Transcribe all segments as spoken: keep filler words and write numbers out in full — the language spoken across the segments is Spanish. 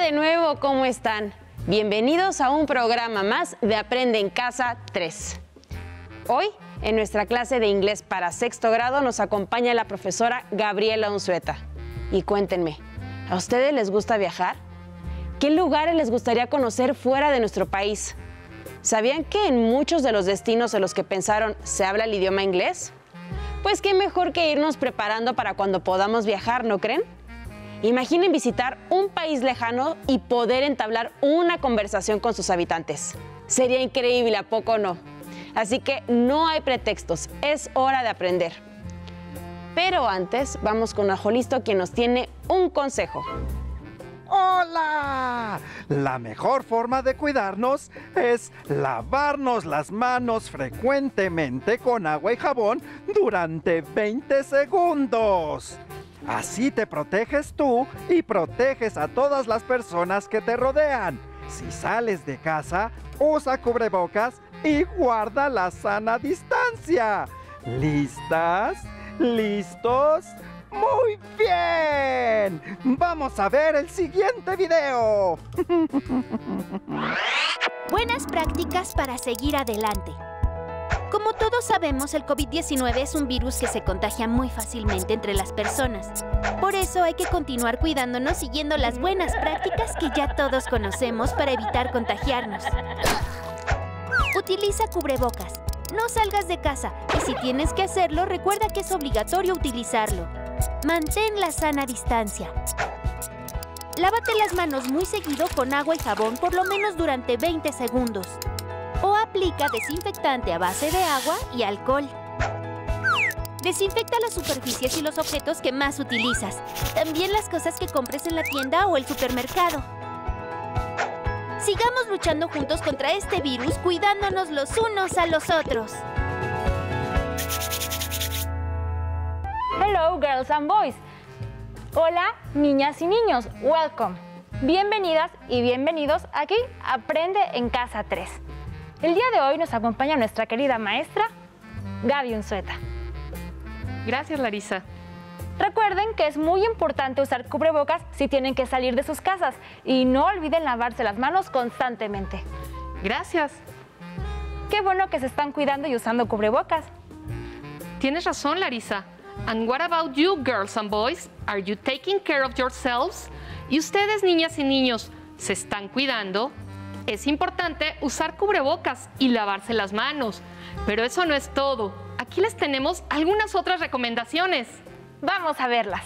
de nuevo, ¿cómo están? Bienvenidos a un programa más de Aprende en Casa tres. Hoy, en nuestra clase de inglés para sexto grado, nos acompaña la profesora Gabriela Unzueta. Y cuéntenme, ¿a ustedes les gusta viajar? ¿Qué lugares les gustaría conocer fuera de nuestro país? ¿Sabían que en muchos de los destinos en los que pensaron se habla el idioma inglés? Pues qué mejor que irnos preparando para cuando podamos viajar, ¿no creen? Imaginen visitar un país lejano y poder entablar una conversación con sus habitantes. Sería increíble, ¿a poco no? Así que no hay pretextos, es hora de aprender. Pero antes, vamos con Ajolisto, quien nos tiene un consejo. ¡Hola! La mejor forma de cuidarnos es lavarnos las manos frecuentemente con agua y jabón durante veinte segundos. Así te proteges tú y proteges a todas las personas que te rodean. Si sales de casa, usa cubrebocas y guarda la sana distancia. ¿Listas? ¿Listos? ¡Muy bien! ¡Vamos a ver el siguiente video! Buenas prácticas para seguir adelante. Como todos sabemos, el COVID diecinueve es un virus que se contagia muy fácilmente entre las personas. Por eso hay que continuar cuidándonos siguiendo las buenas prácticas que ya todos conocemos para evitar contagiarnos. Utiliza cubrebocas. No salgas de casa y si tienes que hacerlo, recuerda que es obligatorio utilizarlo. Mantén la sana distancia. Lávate las manos muy seguido con agua y jabón por lo menos durante veinte segundos. O aplica desinfectante a base de agua y alcohol. Desinfecta las superficies y los objetos que más utilizas. También las cosas que compres en la tienda o el supermercado. Sigamos luchando juntos contra este virus, cuidándonos los unos a los otros. Hello, girls and boys. Hola, niñas y niños. Welcome. Bienvenidas y bienvenidos aquí a Aprende en Casa tres. El día de hoy nos acompaña nuestra querida maestra, Gaby Unzueta. Gracias, Larisa. Recuerden que es muy importante usar cubrebocas si tienen que salir de sus casas y no olviden lavarse las manos constantemente. Gracias. Qué bueno que se están cuidando y usando cubrebocas. Tienes razón, Larisa. And what about you, girls and boys? Are you taking care of yourselves? ¿Y ustedes, niñas y niños, se están cuidando? Es importante usar cubrebocas y lavarse las manos. Pero eso no es todo. Aquí les tenemos algunas otras recomendaciones. Vamos a verlas.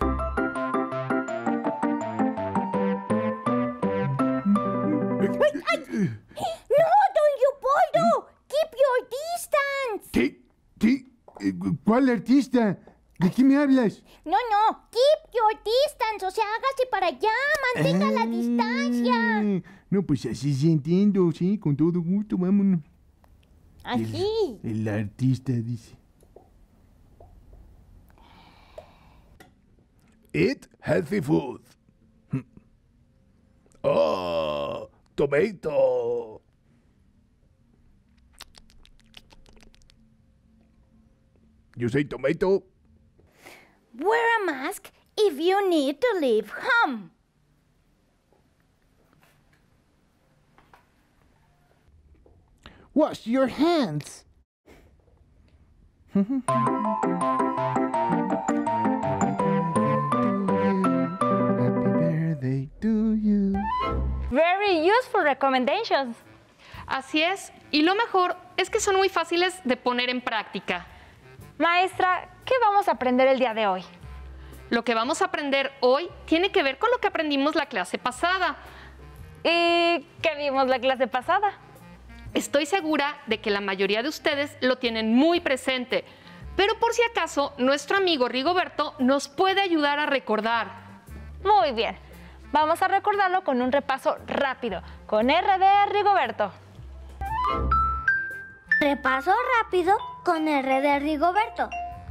¡No, don Leopoldo! ¡Keep your distance! ¿Qué? ¿Qué? ¿Cuál artista? ¿De qué me hablas? No, no, keep your distance, o sea, hágase para allá, mantenga ah, la distancia. No, pues así sí entiendo, sí, con todo gusto, vámonos. Así. El, el artista dice. Eat healthy food. Oh, tomato. You say tomato? Wear a mask if you need to leave home. Wash your hands. Happy birthday to you. Very useful recommendations. Así es. Y lo mejor es que son muy fáciles de poner en práctica. Maestra, ¿qué vamos a aprender el día de hoy? Lo que vamos a aprender hoy tiene que ver con lo que aprendimos la clase pasada. ¿Y qué vimos la clase pasada? Estoy segura de que la mayoría de ustedes lo tienen muy presente, pero por si acaso, nuestro amigo Rigoberto nos puede ayudar a recordar. Muy bien, vamos a recordarlo con un repaso rápido, con R de Rigoberto. Repaso rápido con R de Rigoberto.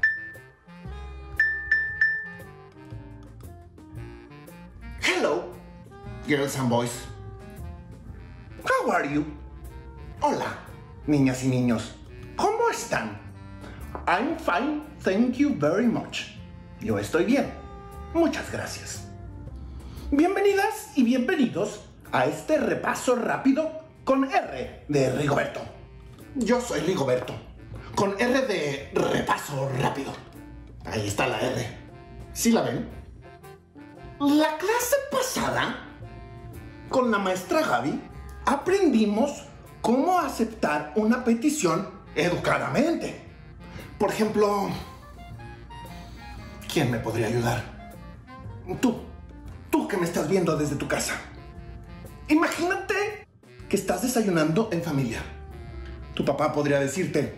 Hello, girls and boys. How are you? Hola, niñas y niños. ¿Cómo están? I'm fine, thank you very much. Yo estoy bien. Muchas gracias. Bienvenidas y bienvenidos a este repaso rápido con R de Rigoberto. Yo soy Rigoberto, con R de repaso rápido. Ahí está la R. ¿Sí la ven? La clase pasada, con la maestra Gaby, aprendimos cómo aceptar una petición educadamente. Por ejemplo, ¿quién me podría ayudar? Tú, tú que me estás viendo desde tu casa. Imagínate que estás desayunando en familia. Tu papá podría decirte,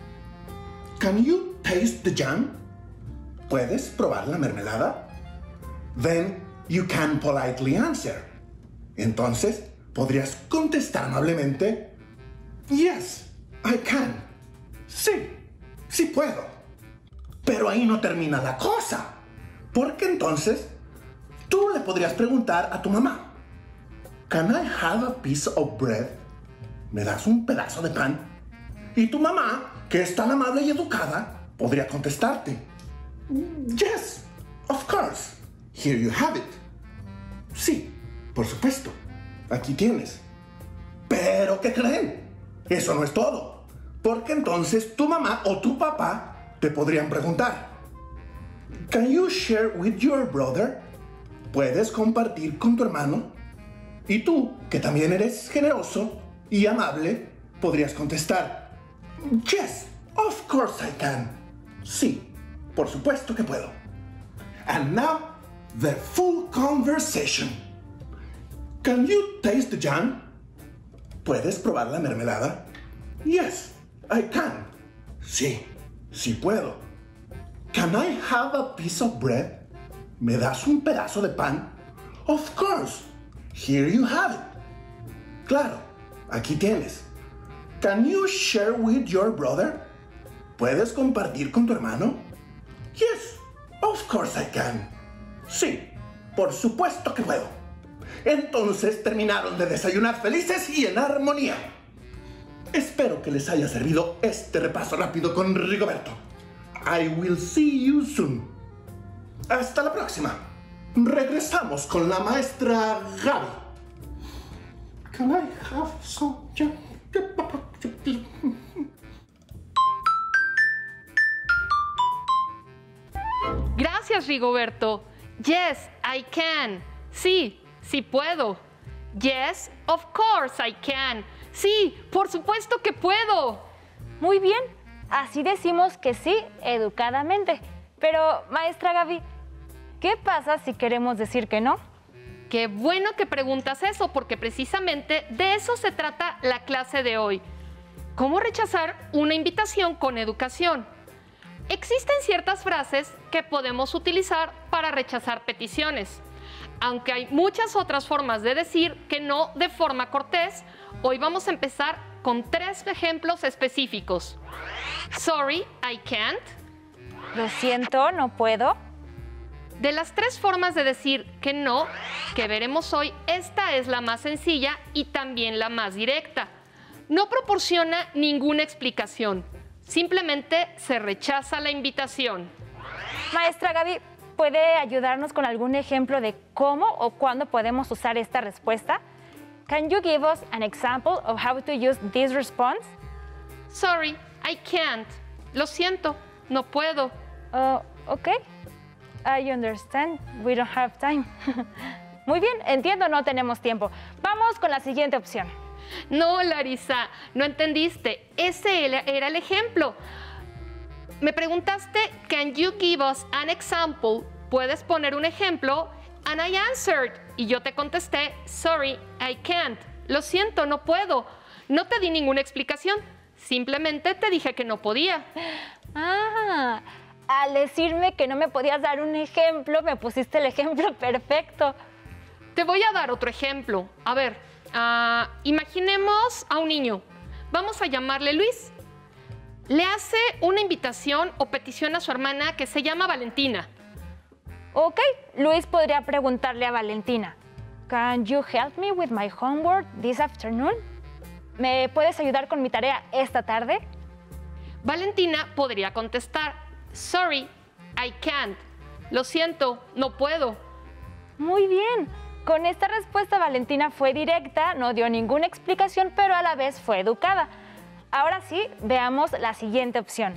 "Can you taste the jam?" ¿Puedes probar la mermelada? Then you can politely answer. Entonces podrías contestar amablemente, "Yes, I can." Sí, sí puedo. Pero ahí no termina la cosa, porque entonces tú le podrías preguntar a tu mamá, "Can I have a piece of bread?" ¿Me das un pedazo de pan? Y tu mamá, que es tan amable y educada, podría contestarte, "Yes, of course. Here you have it." Sí, por supuesto. Aquí tienes. Pero, ¿qué creen? Eso no es todo. Porque entonces tu mamá o tu papá te podrían preguntar, "Can you share with your brother?" ¿Puedes compartir con tu hermano? Y tú, que también eres generoso y amable, podrías contestar, "Yes, of course I can." Sí, por supuesto que puedo. And now, the full conversation. "Can you taste the jam?" ¿Puedes probar la mermelada? "Yes, I can." Sí, sí puedo. "Can I have a piece of bread?" ¿Me das un pedazo de pan? "Of course. Here you have it." Claro, aquí tienes. "Can you share with your brother?" ¿Puedes compartir con tu hermano? "Yes, of course I can." Sí, por supuesto que puedo. Entonces terminaron de desayunar felices y en armonía. Espero que les haya servido este repaso rápido con Rigoberto. I will see you soon. Hasta la próxima. Regresamos con la maestra Gaby. Can I have some jam? Gracias, Rigoberto. Yes, I can. Sí, sí puedo. Yes, of course I can. Sí, por supuesto que puedo. Muy bien, así decimos que sí educadamente. Pero, maestra Gaby, ¿qué pasa si queremos decir que no? Qué bueno que preguntas eso, porque precisamente de eso se trata la clase de hoy. ¿Cómo rechazar una invitación con educación? Existen ciertas frases que podemos utilizar para rechazar peticiones. Aunque hay muchas otras formas de decir que no de forma cortés, hoy vamos a empezar con tres ejemplos específicos. Sorry, I can't. Lo siento, no puedo. De las tres formas de decir que no que veremos hoy, esta es la más sencilla y también la más directa. No proporciona ninguna explicación. Simplemente se rechaza la invitación. Maestra Gaby, ¿puede ayudarnos con algún ejemplo de cómo o cuándo podemos usar esta respuesta? Can you give us an example of how to use this response? Sorry, I can't. Lo siento, no puedo. Uh, okay. I understand. We don't have time. Muy bien, entiendo, no tenemos tiempo. Vamos con la siguiente opción. No, Larisa, no entendiste. Ese era el ejemplo. Me preguntaste, can you give us an example? ¿Puedes poner un ejemplo? And I answered. Y yo te contesté, sorry, I can't. Lo siento, no puedo. No te di ninguna explicación. Simplemente te dije que no podía. Ah, al decirme que no me podías dar un ejemplo, me pusiste el ejemplo perfecto. Te voy a dar otro ejemplo. A ver, uh, imaginemos a un niño. Vamos a llamarle Luis. Le hace una invitación o petición a su hermana que se llama Valentina. Ok, Luis podría preguntarle a Valentina, Can you help me with my homework this afternoon? ¿Me puedes ayudar con mi tarea esta tarde? Valentina podría contestar, Sorry, I can't. Lo siento, no puedo. Muy bien. Con esta respuesta Valentina fue directa, no dio ninguna explicación, pero a la vez fue educada. Ahora sí, veamos la siguiente opción.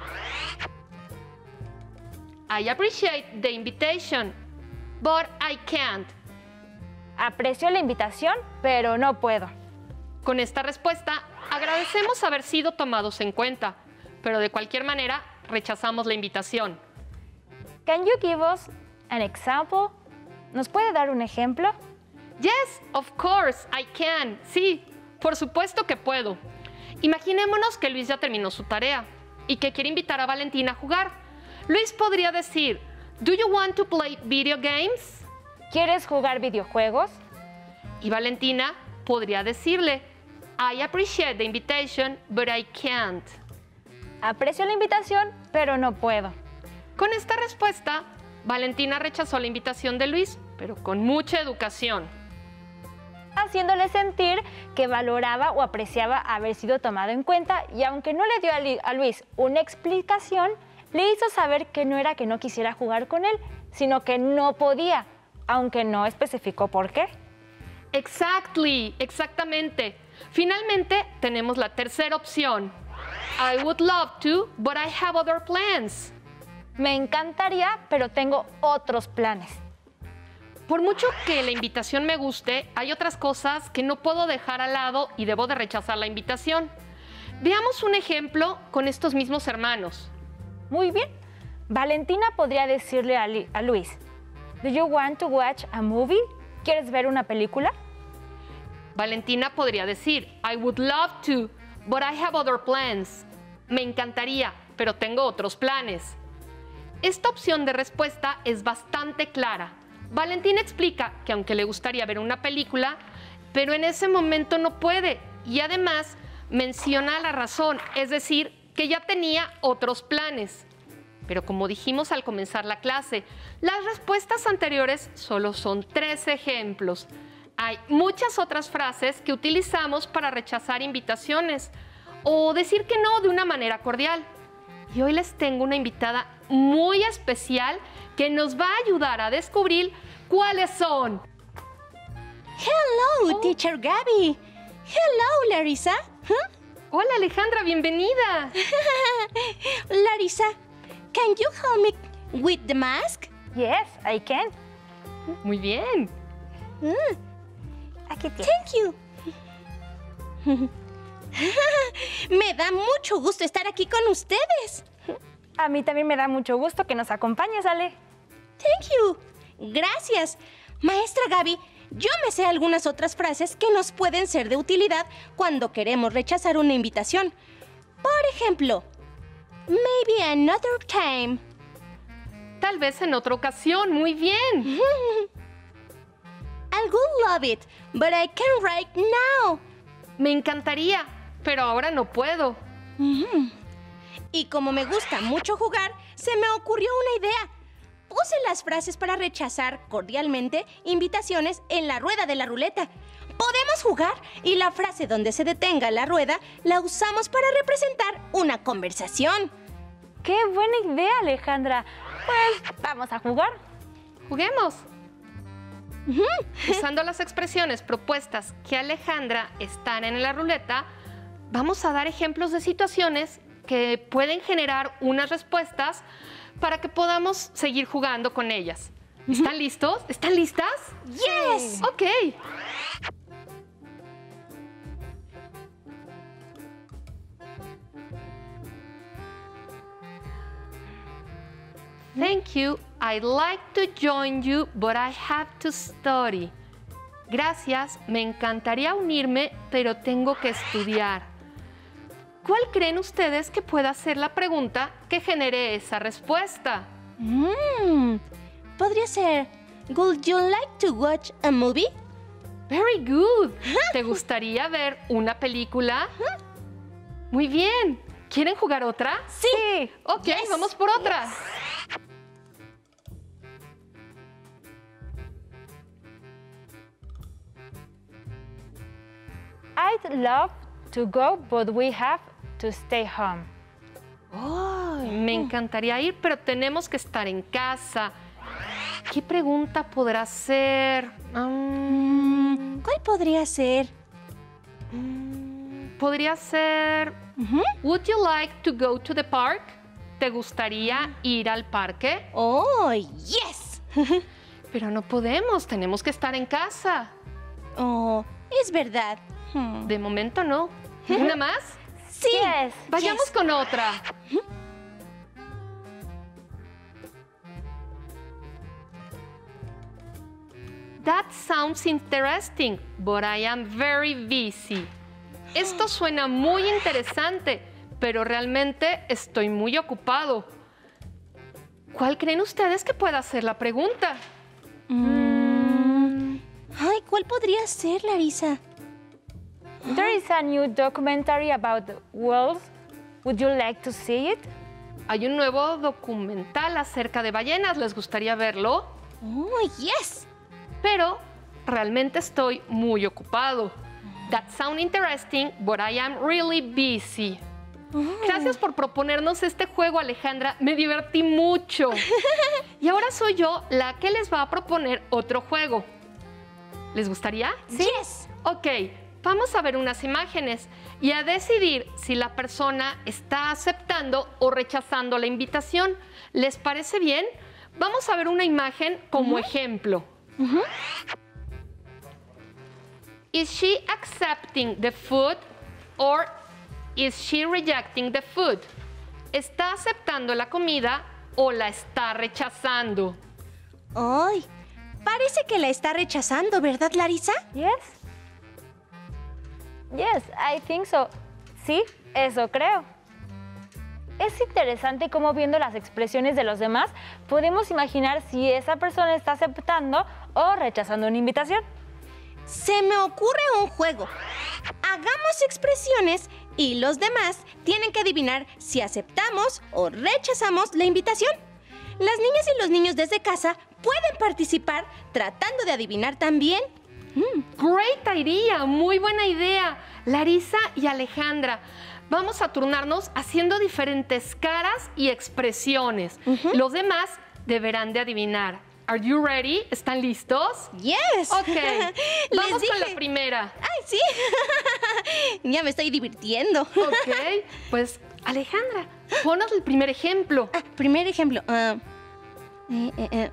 I appreciate the invitation, but I can't. Aprecio la invitación, pero no puedo. Con esta respuesta, agradecemos haber sido tomados en cuenta, pero de cualquier manera, rechazamos la invitación. Can you give us an example? ¿Nos puede dar un ejemplo? Yes, of course, I can. Sí, por supuesto que puedo. Imaginémonos que Luis ya terminó su tarea y que quiere invitar a Valentina a jugar. Luis podría decir, Do you want to play video games? ¿Quieres jugar videojuegos? Y Valentina podría decirle, I appreciate the invitation, but I can't. Aprecio la invitación, pero no puedo. Con esta respuesta, Valentina rechazó la invitación de Luis, pero con mucha educación. Haciéndole sentir que valoraba o apreciaba haber sido tomado en cuenta y aunque no le dio a Luis una explicación, le hizo saber que no era que no quisiera jugar con él, sino que no podía, aunque no especificó por qué. Exactly, exactamente. Finalmente, tenemos la tercera opción. I would love to, but I have other plans. Me encantaría, pero tengo otros planes. Por mucho que la invitación me guste, hay otras cosas que no puedo dejar al lado y debo de rechazar la invitación. Veamos un ejemplo con estos mismos hermanos. Muy bien. Valentina podría decirle a, Li- a Luis, Do you want to watch a movie? ¿Quieres ver una película? Valentina podría decir, I would love to, but I have other plans. Me encantaría, pero tengo otros planes. Esta opción de respuesta es bastante clara. Valentina explica que aunque le gustaría ver una película, pero en ese momento no puede. Y además menciona la razón, es decir, que ya tenía otros planes. Pero como dijimos al comenzar la clase, las respuestas anteriores solo son tres ejemplos. Hay muchas otras frases que utilizamos para rechazar invitaciones o decir que no de una manera cordial. Y hoy les tengo una invitada muy especial que nos va a ayudar a descubrir cuáles son. Hello, Teacher Gabby. Hello, Larissa. Huh? Hola, Alejandra, bienvenida. Larissa, can you help me with the mask? Yes, I can. Muy bien. Mm. Aquí tienes. Thank you. Me da mucho gusto estar aquí con ustedes. A mí también me da mucho gusto que nos acompañes, Ale. Thank you. Gracias. Maestra Gaby, yo me sé algunas otras frases que nos pueden ser de utilidad cuando queremos rechazar una invitación. Por ejemplo, maybe another time. Tal vez en otra ocasión, muy bien. I would love it, but I can't right now. Me encantaría, pero ahora no puedo. Mm. Y como me gusta mucho jugar, se me ocurrió una idea. Puse las frases para rechazar cordialmente invitaciones en la rueda de la ruleta. Podemos jugar y la frase donde se detenga la rueda la usamos para representar una conversación. ¡Qué buena idea, Alejandra! Pues vamos a jugar. Juguemos. Usando las expresiones propuestas que Alejandra están en la ruleta, vamos a dar ejemplos de situaciones que pueden generar unas respuestas para que podamos seguir jugando con ellas. ¿Están listos? ¿Están listas? Yes. Ok. Thank you. I'd like to join you, but I have to study. Gracias, me encantaría unirme, pero tengo que estudiar. ¿Cuál creen ustedes que pueda ser la pregunta que genere esa respuesta? Mm, podría ser, would you like to watch a movie? Very good. ¿Te gustaría ver una película? Muy bien. ¿Quieren jugar otra? Sí. Ok, Yes. vamos por otra. Yes. I'd love to go, but we have to stay home. Oh, me encantaría ir, pero tenemos que estar en casa. ¿Qué pregunta podrá ser? Um, ¿Cuál podría ser? Podría ser... Ujú. Would you like to go to the park? ¿Te gustaría ir al parque? ¡Oh, yes! Pero no podemos, tenemos que estar en casa. Oh, es verdad. Hmm. De momento no. ¿Una más? Sí. Yes. Vayamos Yes. con otra. That sounds interesting, but I am very busy. Esto suena muy interesante, pero realmente estoy muy ocupado. ¿Cuál creen ustedes que pueda ser la pregunta? Mm. Ay, ¿cuál podría ser, Larisa? There is a new documentary about whales. Would you like to see it? Hay un nuevo documental acerca de ballenas. ¿Les gustaría verlo? Oh, yes. Pero realmente estoy muy ocupado. That sounds interesting, but I am really busy. Gracias por proponernos este juego, Alejandra. Me divertí mucho. Y ahora soy yo la que les va a proponer otro juego. ¿Les gustaría? Sí. Yes. Ok, vamos a ver unas imágenes y a decidir si la persona está aceptando o rechazando la invitación. ¿Les parece bien? Vamos a ver una imagen como ejemplo. Ujú. Is she accepting the food or is she rejecting the food? ¿Está aceptando la comida o la está rechazando? Ay, parece que la está rechazando, ¿verdad, Larisa? Yes. Yes, I think so. Sí, eso creo. Es interesante cómo viendo las expresiones de los demás podemos imaginar si esa persona está aceptando o rechazando una invitación. Se me ocurre un juego. Hagamos expresiones y los demás tienen que adivinar si aceptamos o rechazamos la invitación. Las niñas y los niños desde casa pueden participar tratando de adivinar también. Great idea, muy buena idea. Larisa y Alejandra, vamos a turnarnos haciendo diferentes caras y expresiones. Los demás deberán de adivinar. Are you ready? ¿Están listos? Yes. Ok, vamos Les con la dije. primera. Ay, sí. Ya me estoy divirtiendo. Ok, pues Alejandra, ponos el primer ejemplo. Ah, primer ejemplo. ah, eh, eh, eh.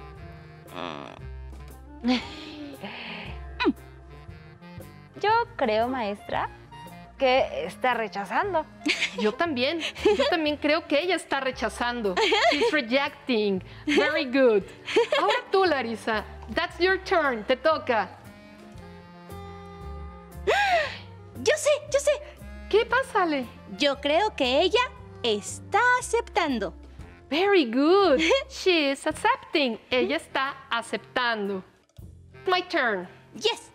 Yo creo, maestra, que está rechazando. Yo también, yo también creo que ella está rechazando. She's rejecting. Very good. Ahora tú, Larisa. That's your turn. Te toca. Yo sé, yo sé. ¿Qué pasa, Ale? Yo creo que ella está aceptando. Very good. She is accepting. Ella está aceptando. My turn. Yes.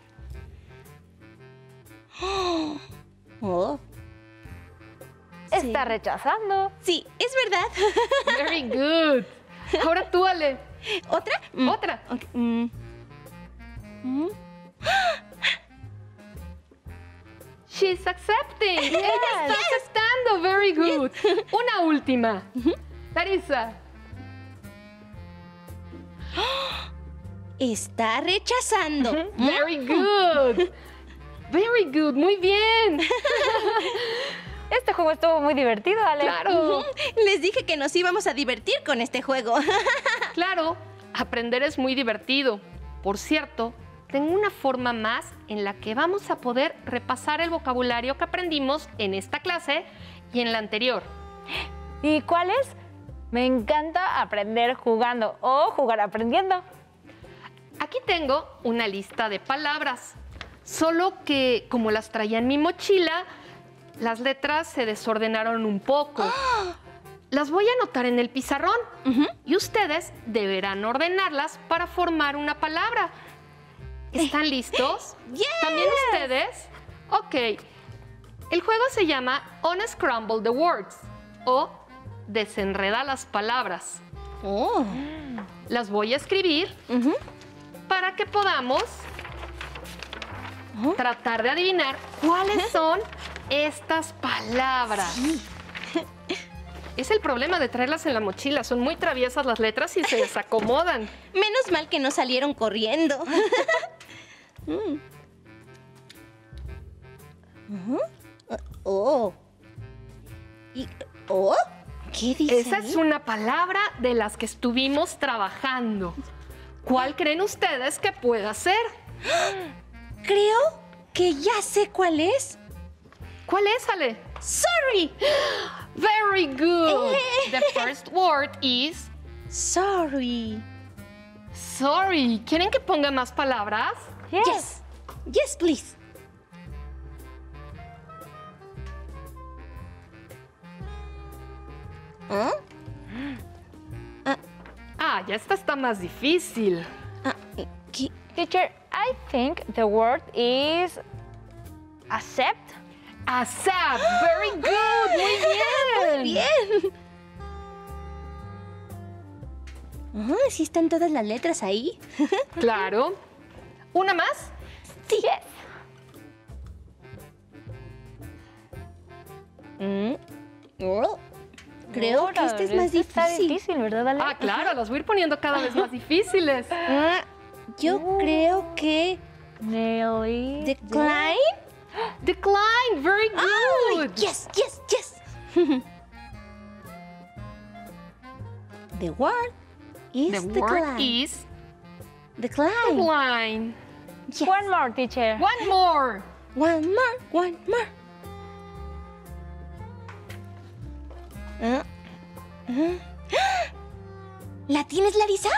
Oh. Está Sí. rechazando. Sí, es verdad. Very good. Ahora tú, Ale. ¿Otra? Mm, Otra. ok, mm. Mm. She's accepting. Ella está aceptando. Very good. Una última. Larisa. Está rechazando. Very good. Very good. Muy bien. Este juego estuvo muy divertido, Ale. Claro. Les dije que nos íbamos a divertir con este juego. Claro. Aprender es muy divertido. Por cierto, tengo una forma más en la que vamos a poder repasar el vocabulario que aprendimos en esta clase y en la anterior. ¿Y cuál es? Me encanta aprender jugando o jugar aprendiendo. Aquí tengo una lista de palabras, solo que como las traía en mi mochila, las letras se desordenaron un poco. Las voy a anotar en el pizarrón y ustedes deberán ordenarlas para formar una palabra. ¿Están listos? Yes. ¿También ustedes? Ok. El juego se llama Unscramble the Words o Desenreda las palabras. Oh. Las voy a escribir Ujú. para que podamos tratar de adivinar cuáles son estas palabras. Es el problema de traerlas en la mochila. Son muy traviesas las letras y se desacomodan. Menos mal que no salieron corriendo. mm. Uh-huh. Oh. ¿Y, oh? ¿Qué dice? Esa es una palabra de las que estuvimos trabajando. ¿Cuál creen ustedes que pueda ser? Creo que ya sé cuál es. ¿Cuál es, Ale? Sorry. Very good. Eh. The first word is sorry. Sorry. ¿Quieren que ponga más palabras? Yes. Yes, yes please. ¿Ah? Ah, ah, ya esta está más difícil. Ah, ¿qué? Teacher, I think the word is accept. Accept. Very good. Muy bien. Muy bien. Ah, sí están todas las letras ahí. Claro. ¿Una más? Sí. Yes. Mm. Oh. Creo Ahora, que este es más este difícil. Está difícil, ¿verdad, Ale? Ah, claro, las voy a ir poniendo cada vez más difíciles. Ah, yo Uh. creo que Nelly. decline. Decline. Very Oh, good. yes, yes, yes. The word is The decline. word is decline. decline. Yes. One more, teacher. One more. One more, one more. Ah, ah. ¿La tienes, Larisa?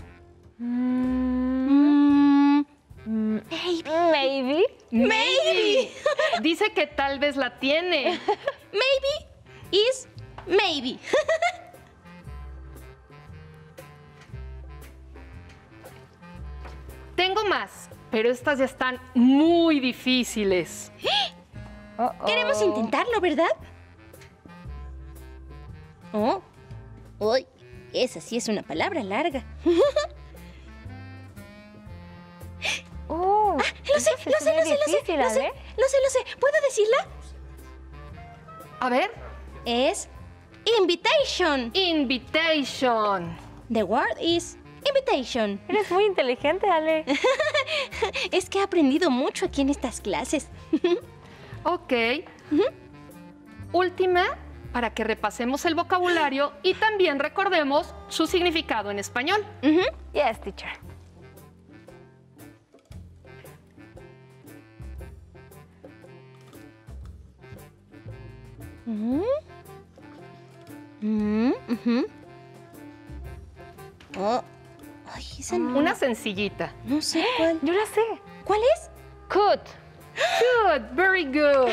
Mm, Mm, maybe. maybe. Dice que tal vez la tiene. Maybe is maybe. Tengo más, pero estas ya están muy difíciles. Uh-oh. Queremos intentarlo, ¿verdad? Oh. Uy, esa sí es una palabra larga. Uh, Lo sé, esa lo sí sé, es lo sé, lo sé, difícil, lo sé, Ale. lo sé, lo sé. ¿Puedo decirla? A ver. Es invitation. Invitation. The word is invitation. Eres muy inteligente, Ale. Es que he aprendido mucho aquí en estas clases. Ok. Última, para que repasemos el vocabulario y también recordemos su significado en español. Ujú. Yes, teacher. Mm. Mm, ujú. Oh. Ay, esa no, Una sencillita. no sé cuál. Yo la sé. ¿Cuál es? Could. Good, very good.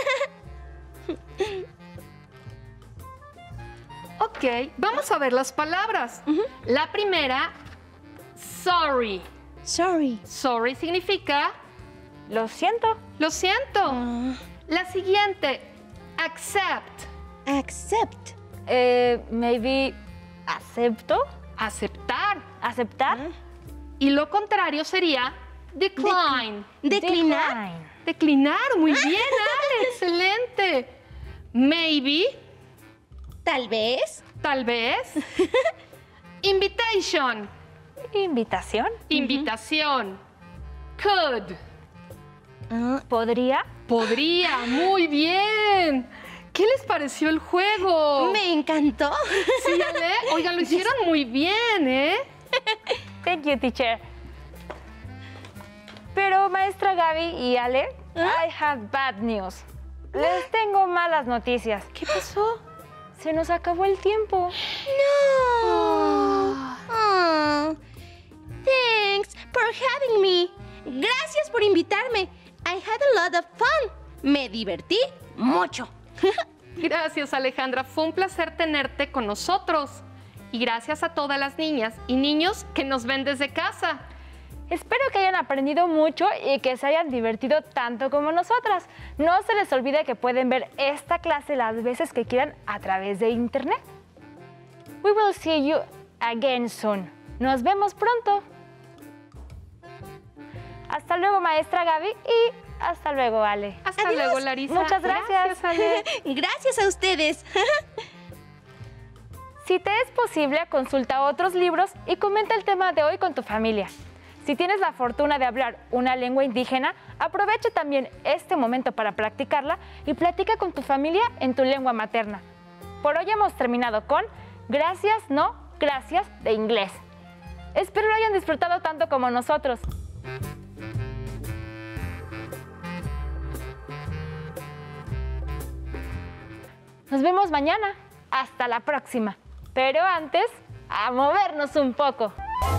Ok, vamos a ver las palabras. La primera, sorry. Sorry. Sorry significa Lo siento. lo siento. Ah, La siguiente, accept. accept. Eh, maybe acepto. Aceptar. Aceptar. Y lo contrario sería decline. Declinar. Declinar, muy bien, Ale, excelente. Maybe, Tal vez. tal vez. Invitation, Invitación. invitación. Could, Ah, Podría. podría, muy bien. ¿Qué les pareció el juego? me encantó. Sí, Ale, oigan, lo hicieron muy bien, ¿eh? Thank you, teacher. Pero, maestra Gaby y Ale, I have bad news. Les tengo malas noticias. ¿Qué pasó? Se nos acabó el tiempo. No. Ah. Thanks for having me. Gracias por invitarme. I had a lot of fun. Me divertí mucho. Gracias, Alejandra. Fue un placer tenerte con nosotros. Y gracias a todas las niñas y niños que nos ven desde casa. Espero que hayan aprendido mucho y que se hayan divertido tanto como nosotras. No se les olvide que pueden ver esta clase las veces que quieran a través de internet. We will see you again soon. Nos vemos pronto. Hasta luego, maestra Gaby, y hasta luego, Ale. Hasta Adiós. luego, Larisa. Muchas gracias. Ale. Gracias a ustedes. Si te es posible, consulta otros libros y comenta el tema de hoy con tu familia. Si tienes la fortuna de hablar una lengua indígena, aprovecha también este momento para practicarla y platica con tu familia en tu lengua materna. Por hoy hemos terminado con Gracias, no, gracias de inglés. Espero lo hayan disfrutado tanto como nosotros. Nos vemos mañana. Hasta la próxima. Pero antes, a movernos un poco.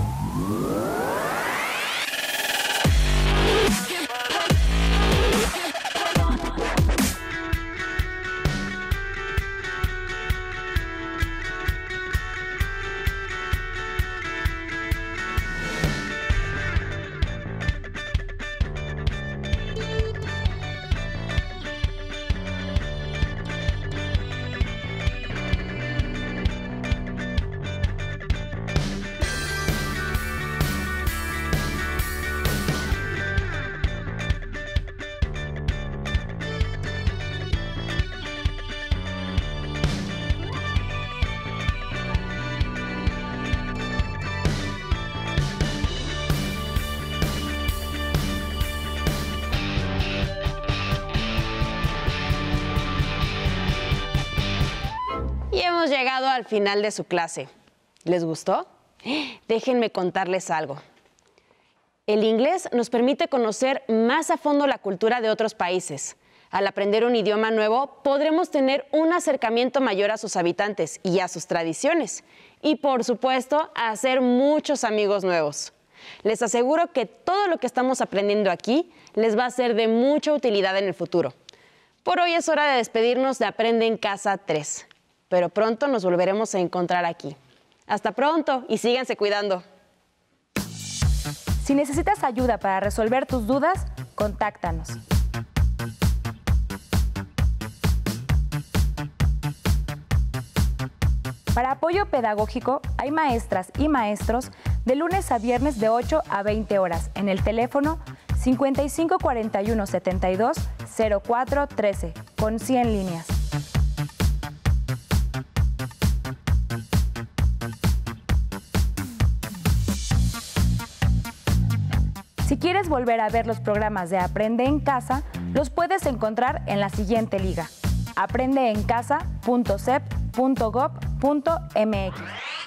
Y hemos llegado al final de su clase. ¿Les gustó? Déjenme contarles algo. El inglés nos permite conocer más a fondo la cultura de otros países. Al aprender un idioma nuevo, podremos tener un acercamiento mayor a sus habitantes y a sus tradiciones. Y, por supuesto, a hacer muchos amigos nuevos. Les aseguro que todo lo que estamos aprendiendo aquí les va a ser de mucha utilidad en el futuro. Por hoy es hora de despedirnos de Aprende en Casa tres. Pero pronto nos volveremos a encontrar aquí. Hasta pronto y síganse cuidando. Si necesitas ayuda para resolver tus dudas, contáctanos. Para apoyo pedagógico, hay maestras y maestros de lunes a viernes de ocho a veinte horas en el teléfono cincuenta y cinco cuarenta y uno setenta y dos cero cuatro trece con cien líneas. Si quieres volver a ver los programas de Aprende en Casa, los puedes encontrar en la siguiente liga: aprende en casa punto sep punto gob punto mx.